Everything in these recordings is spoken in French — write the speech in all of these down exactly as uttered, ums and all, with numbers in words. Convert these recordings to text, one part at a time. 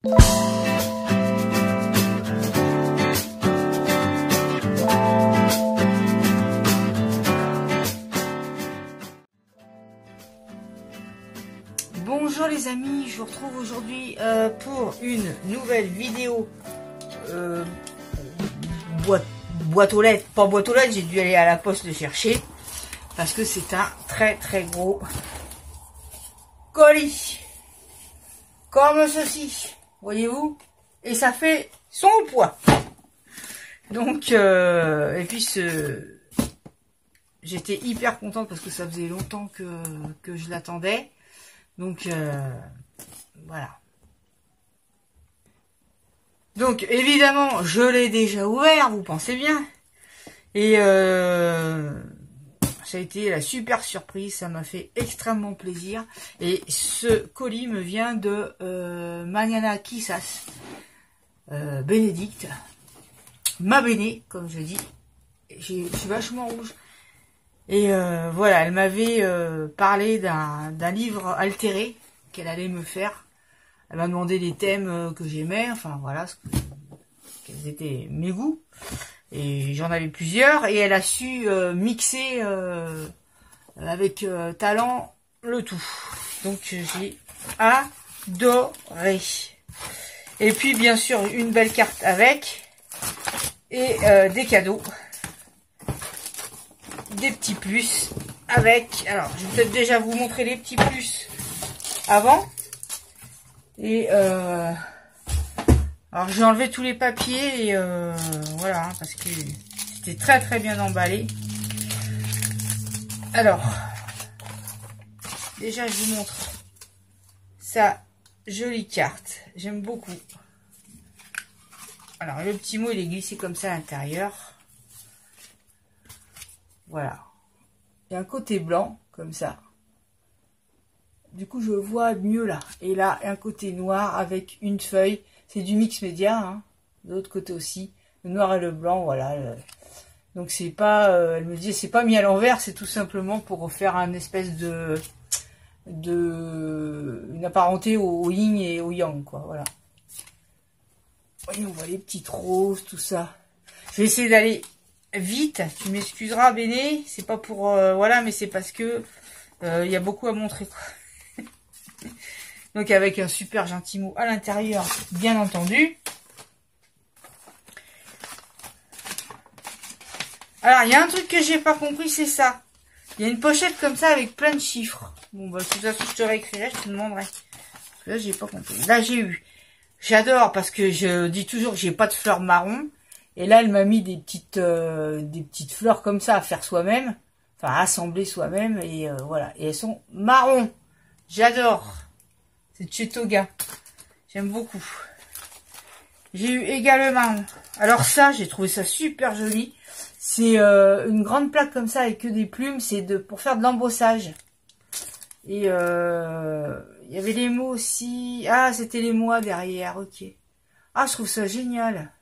Bonjour les amis, je vous retrouve aujourd'hui euh, pour une nouvelle vidéo euh, boîte, boîte aux lettres, pas boîte aux lettres, j'ai dû aller à la poste le chercher parce que c'est un très très gros colis comme ceci, voyez-vous, et ça fait son poids. Donc euh, et puis ce j'étais hyper contente parce que ça faisait longtemps que, que je l'attendais. Donc, euh, voilà. Donc, évidemment, je l'ai déjà ouvert, vous pensez bien. Et euh, ça a été la super surprise, ça m'a fait extrêmement plaisir. Et ce colis me vient de euh, Mariana Kissas, euh, Bénédicte, ma béné, comme je dis. Je suis vachement rouge. Et euh, voilà, elle m'avait euh, parlé d'un d'un livre altéré qu'elle allait me faire. Elle m'a demandé des thèmes euh, que j'aimais, enfin voilà, ce que, quels étaient mes goûts. Et j'en avais plusieurs, et elle a su euh, mixer euh, avec euh, talent le tout. Donc j'ai adoré. Et puis bien sûr une belle carte avec, et euh, des cadeaux. Des petits plus avec, alors je vais peut-être déjà vous montrer les petits plus avant, et euh, alors j'ai enlevé tous les papiers et euh, voilà, hein, parce que c'était très très bien emballé. Alors déjà je vous montre sa jolie carte, j'aime beaucoup. Alors le petit mot il est glissé comme ça à l'intérieur. Voilà. Il y a un côté blanc, comme ça. Du coup, je vois mieux là. Et là, un côté noir avec une feuille. C'est du mix média, hein. De l'autre côté aussi. Le noir et le blanc, voilà. Donc, c'est pas... Euh, elle me dit, c'est pas mis à l'envers. C'est tout simplement pour faire un espèce de... de une apparenté au, au yin et au yang, quoi. Voilà. Voyez, on voit les petites roses, tout ça. Je vais essayer d'aller... vite, tu m'excuseras Béné, c'est pas pour euh, voilà, mais c'est parce que il euh, y a beaucoup à montrer quoi. Donc avec un super gentil mot à l'intérieur, bien entendu. Alors il y a un truc que j'ai pas compris, c'est ça. Il y a une pochette comme ça avec plein de chiffres. Bon bah de toute façon je te réécrirai, je te demanderai. Là j'ai pas compris. Là j'ai eu. J'adore parce que je dis toujours que j'ai pas de fleurs marron. Et là, elle m'a mis des petites euh, des petites fleurs comme ça à faire soi-même. Enfin, à assembler soi-même. Et euh, voilà. Et elles sont marron. J'adore. C'est de chez Toga. J'aime beaucoup. J'ai eu également... Alors ça, j'ai trouvé ça super joli. C'est euh, une grande plaque comme ça avec que des plumes. C'est de pour faire de l'embossage. Et euh, il y avait les mots aussi. Ah, c'était les mois derrière. Ok. Ah, je trouve ça génial.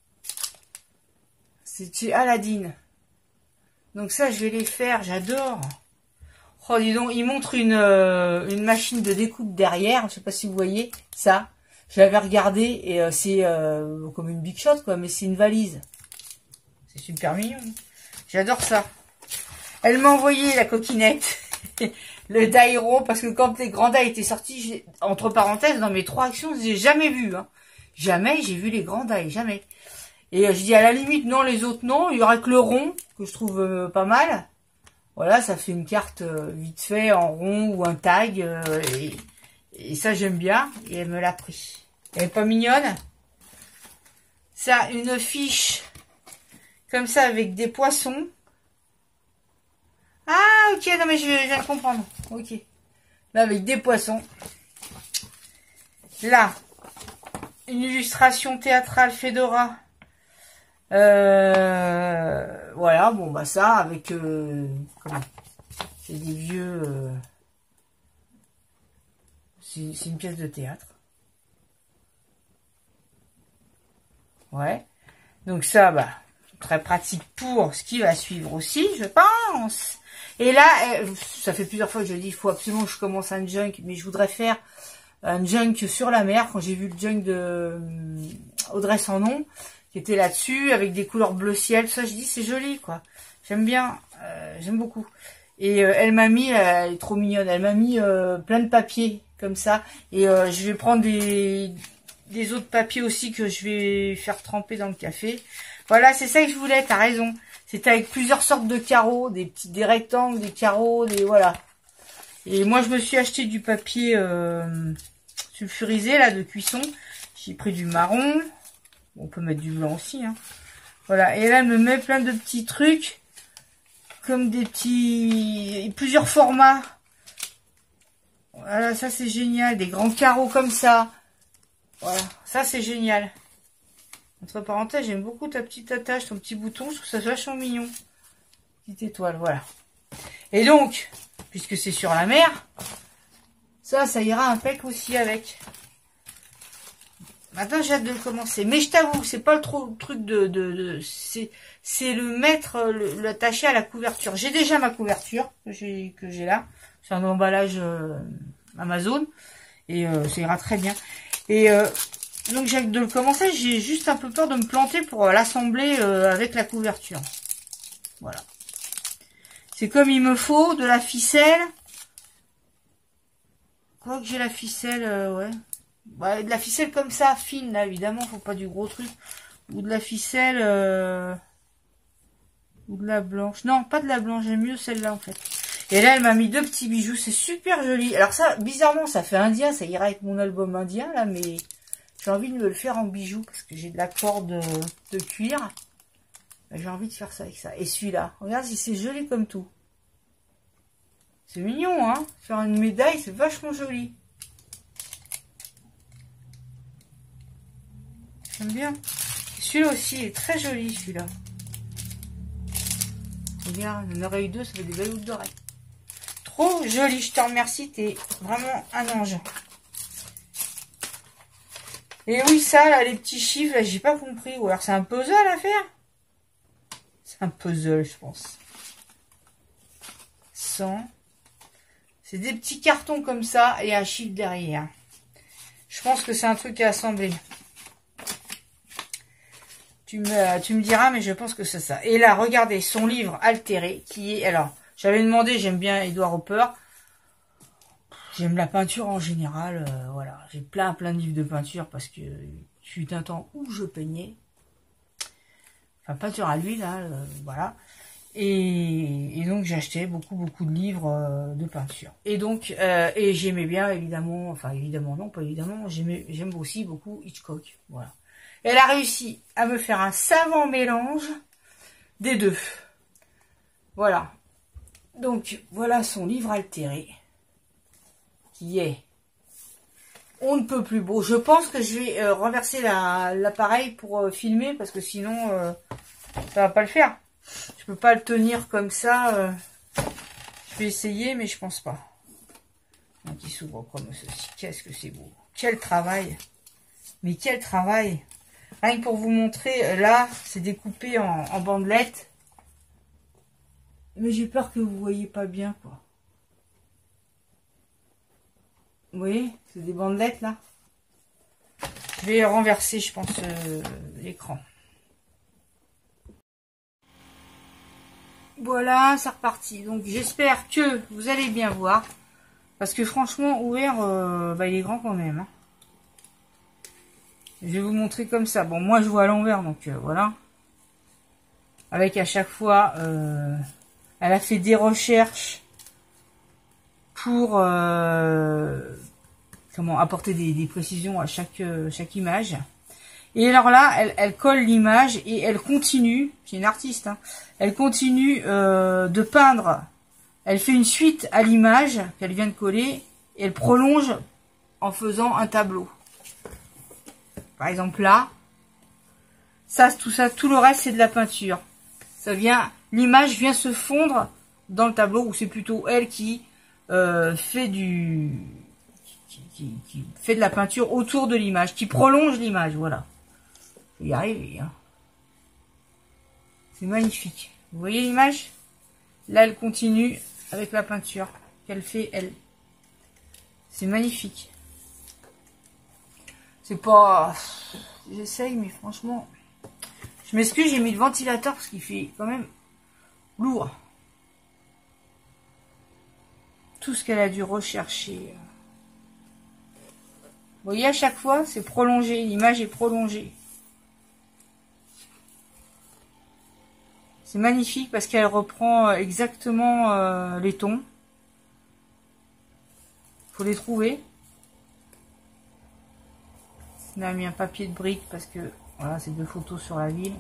C'est chez Aladdin. Donc ça, je vais les faire. J'adore. Oh, dis donc, il montre une, euh, une machine de découpe derrière. Je sais pas si vous voyez ça. Je l'avais regardé et euh, c'est euh, comme une Big Shot, quoi. Mais c'est une valise. C'est super mignon. J'adore ça. Elle m'a envoyé la coquinette. Le Dairo. Parce que quand les grands Dai étaient sortis, entre parenthèses, dans mes trois actions, j'ai jamais vu. Hein. Jamais j'ai vu les grands Dai. Jamais. Et je dis à la limite, non, les autres non. Il y aurait que le rond, que je trouve euh, pas mal. Voilà, ça fait une carte euh, vite fait en rond ou un tag. Euh, et, et ça, j'aime bien. Et elle me l'a pris. Elle est pas mignonne? Ça, une fiche comme ça avec des poissons. Ah, ok, non mais je, je viens de comprendre. Ok. Là, avec des poissons. Là, une illustration théâtrale Fedora. Euh, voilà, bon bah ça avec euh, comment c'est des vieux euh, c'est une pièce de théâtre. Ouais. Donc ça, bah, très pratique pour ce qui va suivre aussi, je pense. Et là, ça fait plusieurs fois que je dis, il faut absolument que je commence un junk, mais je voudrais faire un junk sur la mer, quand j'ai vu le junk de euh, Audrey Sans Nom, qui était là-dessus, avec des couleurs bleu ciel, tout ça, je dis c'est joli, quoi. J'aime bien, euh, j'aime beaucoup. Et euh, elle m'a mis, elle est trop mignonne, elle m'a mis euh, plein de papiers, comme ça. Et euh, je vais prendre des, des autres papiers aussi que je vais faire tremper dans le café. Voilà, c'est ça que je voulais, t'as raison. C'était avec plusieurs sortes de carreaux, des petits, des rectangles, des carreaux, des, voilà. Et moi, je me suis acheté du papier euh, sulfurisé, là, de cuisson. J'ai pris du marron. On peut mettre du blanc aussi, hein. Voilà. Et là, elle me met plein de petits trucs, comme des petits, plusieurs formats. Voilà, ça c'est génial. Des grands carreaux comme ça. Voilà, ça c'est génial. Entre parenthèses, j'aime beaucoup ta petite attache, ton petit bouton. Je trouve ça vachement mignon. Petite étoile, voilà. Et donc, puisque c'est sur la mer, ça, ça ira impec aussi avec. Maintenant, j'ai hâte de le commencer. Mais je t'avoue, c'est pas le trop le truc de... de, de c'est c'est le mettre, l'attacher à la couverture. J'ai déjà ma couverture que j'ai que j'ai là. C'est un emballage euh, Amazon. Et euh, ça ira très bien. Et euh, donc, j'ai hâte de le commencer. J'ai juste un peu peur de me planter pour euh, l'assembler euh, avec la couverture. Voilà. C'est comme il me faut de la ficelle. Quoi que j'ai la ficelle, euh, ouais. Ouais, de la ficelle comme ça, fine, là, évidemment, faut pas du gros truc. Ou de la ficelle, euh... ou de la blanche. Non, pas de la blanche, j'aime mieux celle-là, en fait. Et là, elle m'a mis deux petits bijoux, c'est super joli. Alors ça, bizarrement, ça fait indien, ça ira avec mon album indien, là, mais j'ai envie de me le faire en bijoux, parce que j'ai de la corde de, de cuir. J'ai envie de faire ça avec ça. Et celui-là, regarde si c'est joli comme tout. C'est mignon, hein. Faire une médaille, c'est vachement joli. J'aime bien. Celui-là aussi est très joli, celui-là. Regarde, j'en aurait eu deux, ça fait des belles boucles d'oreilles. Trop joli, je te remercie, t'es vraiment un ange. Et oui, ça, là, les petits chiffres, là, j'ai pas compris. Ou alors c'est un puzzle à faire. C'est un puzzle, je pense. cent. C'est des petits cartons comme ça et un chiffre derrière. Je pense que c'est un truc à assembler. Tu me, tu me diras, mais je pense que c'est ça. Et là, regardez, son livre altéré, qui est... Alors, j'avais demandé, j'aime bien Edward Hopper. J'aime la peinture en général. Euh, voilà, j'ai plein, plein de livres de peinture parce que je suis d'un temps où je peignais. Enfin, peinture à l'huile, hein, euh, voilà. Et, et donc, j'achetais beaucoup, beaucoup de livres euh, de peinture. Et donc, euh, et j'aimais bien, évidemment, enfin, évidemment, non, pas évidemment, j'aime aussi beaucoup Hitchcock, voilà. Elle a réussi à me faire un savant mélange des deux. Voilà. Donc, voilà son livre altéré. Qui est... On ne peut plus beau. Je pense que je vais euh, renverser l'appareil la, pour euh, filmer. Parce que sinon, euh, ça va pas le faire. Je peux pas le tenir comme ça. Euh. Je vais essayer, mais je pense pas. Donc, il s'ouvre comme ceci. Qu'est-ce que c'est beau. Quel travail. Mais quel travail. Rien que pour vous montrer, là, c'est découpé en, en bandelettes. Mais j'ai peur que vous voyez pas bien, quoi. Vous voyez, c'est des bandelettes, là. Je vais renverser, je pense, euh, l'écran. Voilà, c'est reparti. Donc, j'espère que vous allez bien voir. Parce que franchement, ouvert, euh, bah, il est grand quand même, hein. Je vais vous montrer comme ça. Bon, moi, je vois à l'envers, donc euh, voilà. Avec à chaque fois, euh, elle a fait des recherches pour euh, comment apporter des, des précisions à chaque euh, chaque image. Et alors là, elle, elle colle l'image et elle continue. C'est une artiste, hein, elle continue euh, de peindre. Elle fait une suite à l'image qu'elle vient de coller et elle prolonge en faisant un tableau. Par exemple là, ça, tout ça, tout le reste c'est de la peinture. Ça vient, l'image vient se fondre dans le tableau où c'est plutôt elle qui euh, fait du, qui, qui, qui fait de la peinture autour de l'image, qui prolonge l'image. Voilà. Je vais y arriver. Hein. C'est magnifique. Vous voyez l'image? Là, elle continue avec la peinture qu'elle fait elle. C'est magnifique. C'est pas... J'essaye, mais franchement... Je m'excuse, j'ai mis le ventilateur parce qu'il fait quand même lourd. Tout ce qu'elle a dû rechercher. Vous voyez, à chaque fois, c'est prolongé. L'image est prolongée. C'est magnifique parce qu'elle reprend exactement euh, les tons. Faut les trouver. On a mis un papier de brique parce que voilà, c'est deux photos sur la ville.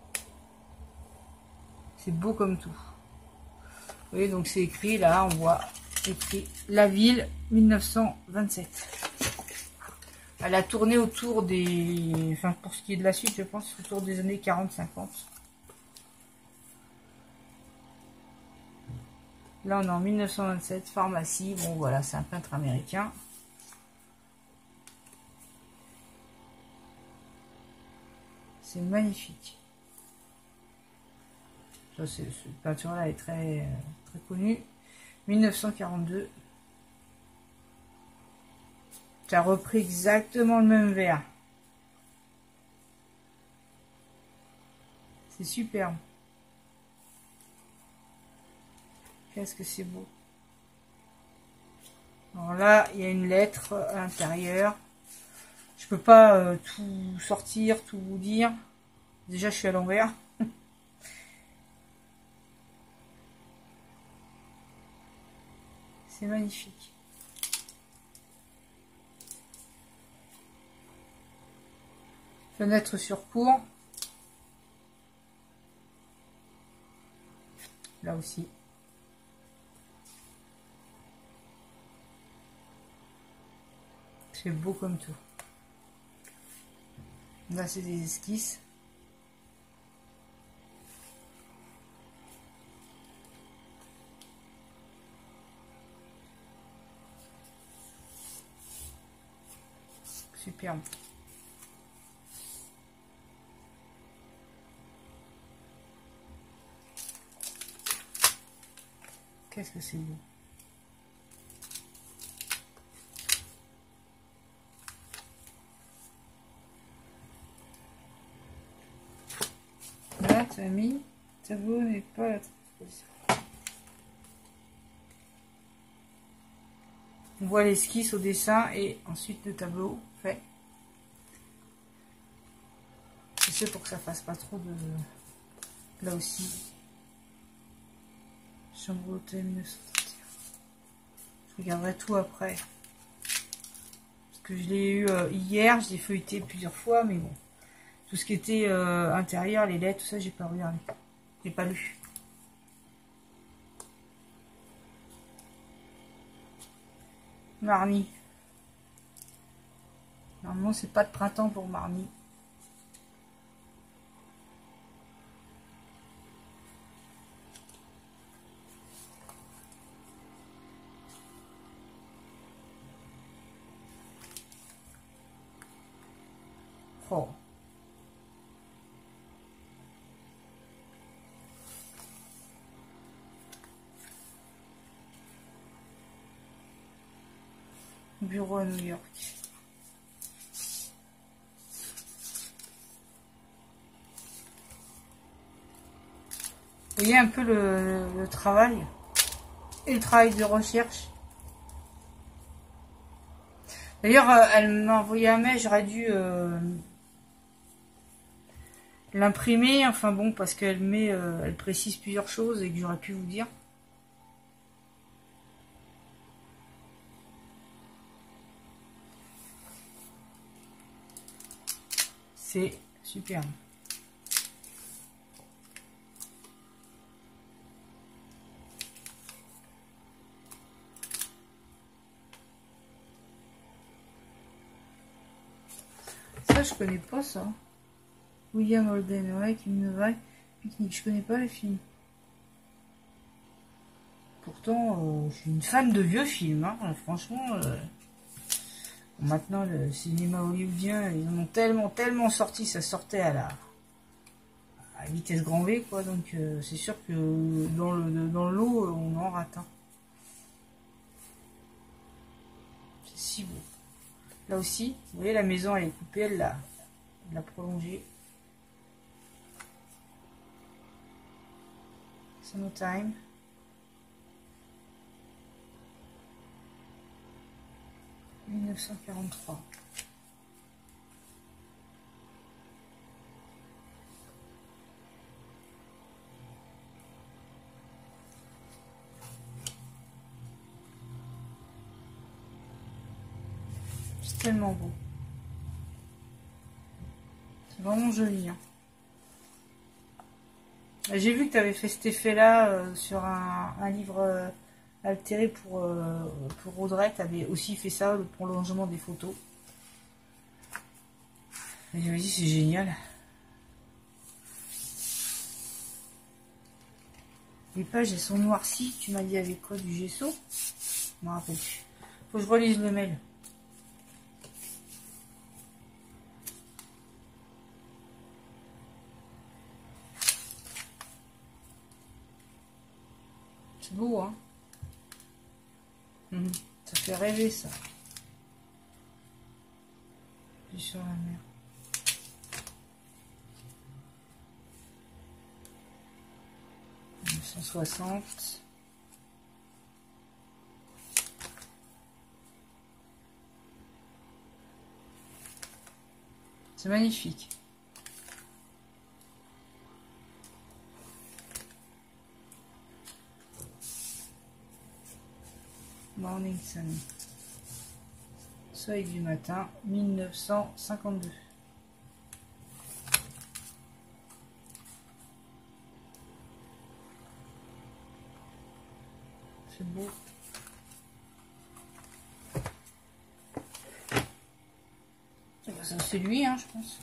C'est beau comme tout. Vous voyez, donc c'est écrit là, on voit écrit la ville mille neuf cent vingt-sept. Elle a tourné autour des... Enfin, pour ce qui est de la suite, je pense, autour des années quarante cinquante. Là, on est en mille neuf cent vingt-sept, pharmacie. Bon, voilà, c'est un peintre américain. C'est magnifique. Ça, cette peinture-là est très, très connue. mille neuf cent quarante-deux. Tu as repris exactement le même verre. C'est superbe. Qu'est-ce que c'est beau. Alors là, il y a une lettre à l'intérieur. Je peux pas euh, tout sortir, tout vous dire. Déjà, je suis à l'envers. C'est magnifique. Fenêtre sur cour. Là aussi. C'est beau comme tout. Là, c'est des esquisses. Superbe. Qu'est-ce que c'est beau. Là, tu as mis, tableau n'est pas la transposition. On voit l'esquisse au dessin et ensuite le tableau fait. C'est pour que ça fasse pas trop de... Là aussi. Chambre d'hôtel mille neuf cent trente et un. Je regarderai tout après. Parce que je l'ai eu euh, hier, je l'ai feuilleté plusieurs fois, mais bon. Tout ce qui était euh, intérieur, les lettres, tout ça, j'ai pas regardé. J'ai pas lu. Marnie. Normalement, c'est pas de printemps pour Marnie. Oh. Bureau à New York. Vous voyez un peu le, le travail et le travail de recherche. D'ailleurs, euh, elle m'a envoyé un mail, j'aurais dû euh, l'imprimer, enfin bon, parce qu'elle met, euh, elle précise plusieurs choses et que j'aurais pu vous dire. C'est superbe. Ça, je connais pas ça. William Holden, ouais, Kim Novak, Picnic, je connais pas le film. Pourtant, euh, je suis une fan de vieux films, hein, franchement. Euh, maintenant, le cinéma hollywoodien, ils en ont tellement, tellement sorti, ça sortait à la à vitesse grand V, quoi. Donc, euh, c'est sûr que dans le dans l'eau, on en rate. Hein. C'est si beau. Là aussi, vous voyez, la maison, elle est coupée, elle l'a, elle l'a prolongée. Summertime. mille neuf cent quarante-trois. C'est tellement beau. C'est vraiment joli. Hein. J'ai vu que tu avais fait cet effet-là euh, sur un, un livre euh, altéré pour, euh, pour Audrey. Tu avais aussi fait ça, le prolongement des photos. Et je me dis, c'est génial. Les pages, elles sont noircies. Tu m'as dit avec quoi? Du gesso? Je me rappelle plus. Faut que je relise le mail. C'est beau, hein. Mmh. Ça fait rêver, ça. Vue sur la mer. mille neuf cent soixante. C'est magnifique. Morning Sun. Soleil du matin, mille neuf cent cinquante-deux. C'est beau. C'est lui, hein, je pense.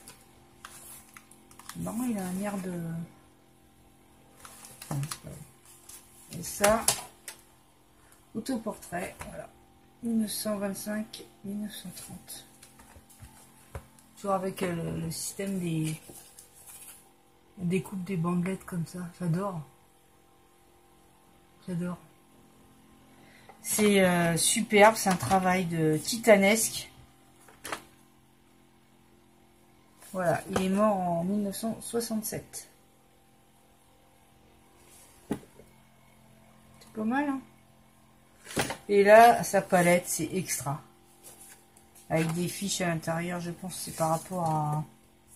Non, il a un air de... Et ça... Autoportrait, voilà, mille neuf cent vingt-cinq à mille neuf cent trente. Toujours avec euh, le, le système des découpe des bandelettes comme ça, j'adore. J'adore. C'est euh, superbe, c'est un travail de titanesque. Voilà, il est mort en mille neuf cent soixante-sept. C'est pas mal, hein? Et là, sa palette, c'est extra. Avec des fiches à l'intérieur, je pense que c'est par rapport à,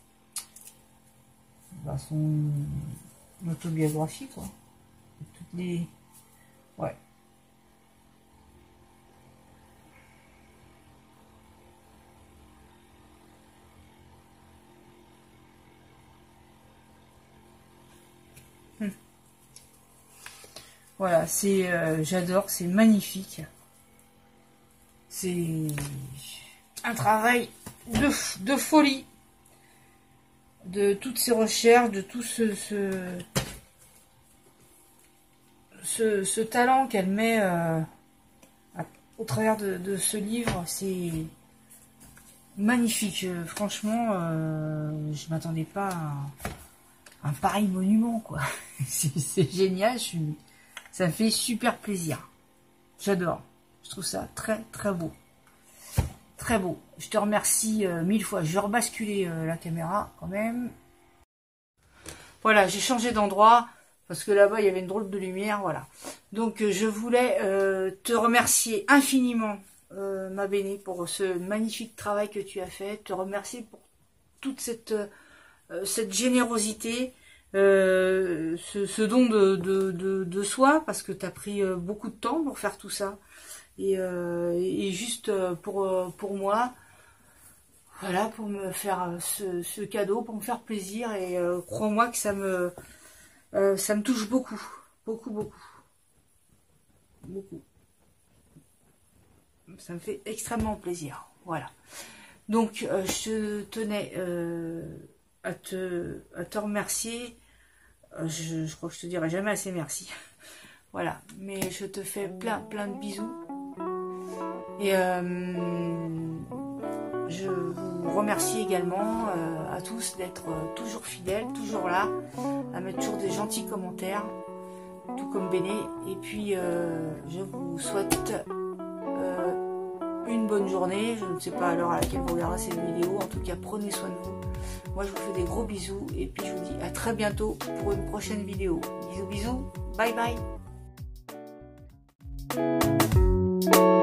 à son autobiographie, quoi. Toutes les... Ouais. Hum. Voilà, c'est... Euh, j'adore, c'est magnifique. C'est un travail de, de folie. De toutes ces recherches, de tout ce... ce Ce, ce talent qu'elle met euh, à, au travers de, de ce livre, c'est magnifique. Euh, franchement, euh, je m'attendais pas à un pareil monument, quoi. C'est génial. Je suis, ça me fait super plaisir. J'adore. Je trouve ça très très beau, très beau. Je te remercie euh, mille fois. Je vais rebasculer euh, la caméra quand même. Voilà, j'ai changé d'endroit. Parce que là-bas, il y avait une drôle de lumière, voilà. Donc, je voulais euh, te remercier infiniment, euh, ma Béné, pour ce magnifique travail que tu as fait. Te remercier pour toute cette, euh, cette générosité, euh, ce, ce don de, de, de, de soi, parce que tu as pris euh, beaucoup de temps pour faire tout ça. Et, euh, et juste pour, pour moi, voilà, pour me faire ce, ce cadeau, pour me faire plaisir. Et euh, crois-moi que ça me... Euh, ça me touche beaucoup, beaucoup, beaucoup, beaucoup. Ça me fait extrêmement plaisir, voilà. Donc, euh, je tenais euh, à, te, à te remercier. Euh, je, je crois que je te dirai jamais assez merci. Voilà, mais je te fais plein, plein de bisous. Et euh, je vous remercie également euh, à tous d'être euh, toujours fidèles, toujours là, à mettre toujours des gentils commentaires, tout comme Béné. Et puis, euh, je vous souhaite euh, une bonne journée. Je ne sais pas à l'heure à laquelle vous regarderez cette vidéo. En tout cas, prenez soin de vous. Moi, je vous fais des gros bisous. Et puis, je vous dis à très bientôt pour une prochaine vidéo. Bisous, bisous. Bye, bye.